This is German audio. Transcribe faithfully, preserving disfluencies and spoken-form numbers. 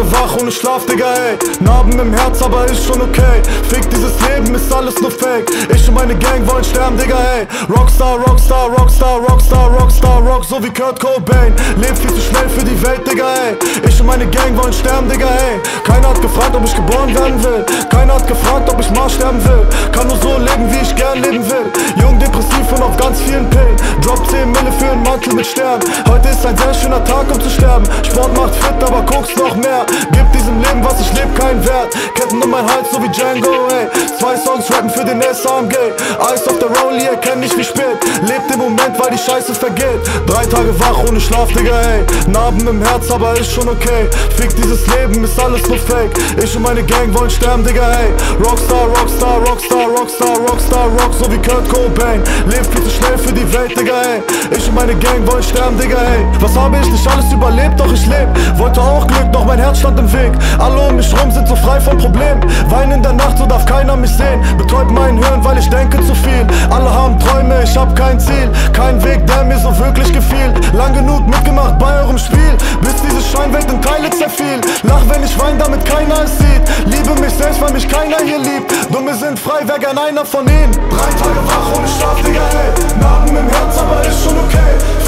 Tage wach ohne Schlaf, Digga, ey. Narben im Herz, aber ist schon okay. Fick dieses Leben, ist alles nur Fake. Ich und meine Gang wollen sterben, Digga, ey. Rockstar, Rockstar, Rockstar, Rockstar, Rockstar, Rock, so wie Kurt Cobain. Leb viel zu schnell für die Welt, Digga, ey. Ich und meine Gang wollen sterben, Digga, ey. Keiner hat gefragt, ob ich geboren werden will. Keiner hat gefragt, ob ich mal sterben will. Kann nur so leben, wie ich gern leben will. Jung, depressiv und auf ganz vielen Pillen. Drop zehn Mille für einen Mantel mit Stern. Heute ist ein sehr schöner Tag, um zu sterben. Sport macht fit, aber guckst noch mehr. Gib diesem Leben, was ich leb, keinen Wert. Ketten um mein Hals, so wie Django, ey. Zwei Songs rappen für den S A M G. Ice auf der Rollie, erkenn nicht wie spät. Lebt im Moment, weil die Scheiße vergeht. Drei Tage wach ohne Schlaf, Digga, ey. Narben im Herz, aber ist schon okay. Fick dieses Leben, ist alles nur Fake. Ich und meine Gang wollen sterben, Digga, ey. Rockstar, Rockstar, Rockstar, Rockstar, Rockstar, Rock, so wie Kurt Cobain. Lebt viel zu schnell für die Welt, Digga, ey. Ich und meine Gang wollen sterben, Digga, ey. Was habe ich nicht alles überlebt, doch ich leb. Wollte auch Glück, doch mein Herz stand im Weg. Alle um mich rum sind so frei von Problemen. Wein in der Nacht, so darf keiner mich sehen. Betäubt mein Hirn, weil ich denke zu viel. Alle haben Träume, ich hab kein Ziel. Kein Weg, der mir so wirklich gefiel. Lang genug mitgemacht bei eurem Spiel, bis diese Scheinwelt in Teile zerfiel. Lach, wenn ich wein, damit keiner es sieht. Liebe mich selbst, weil mich keiner hier liebt. Dumme sind frei, wär gern einer von ihnen. Drei Tage wach ohne Schlaf, Digga, ey. Narben im Herz, aber ist schon okay.